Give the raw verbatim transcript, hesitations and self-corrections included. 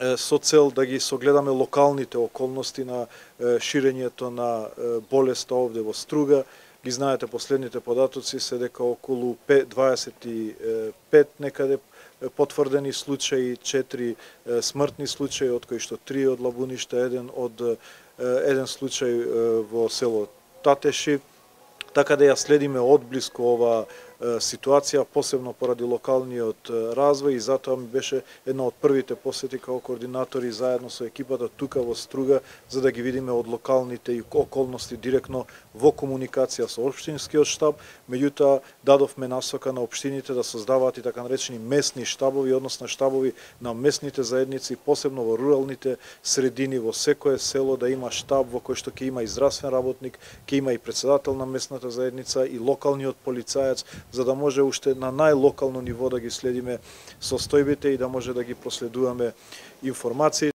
со цел да ги согледаме локалните околности на ширењето на болеста овде во Струга. Ги знаете последните податоци се дека околу дваесет и пет некаде потврдени случаи, четири смртни случаи, од кои што три од Лабуништа, еден од еден случај во село Татеши. Така да ја следиме одблиску ова ситуација, посебно поради локалниот развој, и затоа ми беше една од првите посети како координатори заедно со екипата тука во Струга, за да ги видиме од локалните и околности директно во комуникација со општинскиот штаб. Меѓутоа дадовме насока на општините да создаваат и така наречени местни штабови, односно штабови на местните заедници, посебно во руралните средини, во секое село да има штаб во кој што ќе има и здравствен работник, ќе има и председател на местната заедница и локалниот полицаец, за да може уште на најлокално ниво да ги следиме состојбите и да може да ги проследуваме информациите.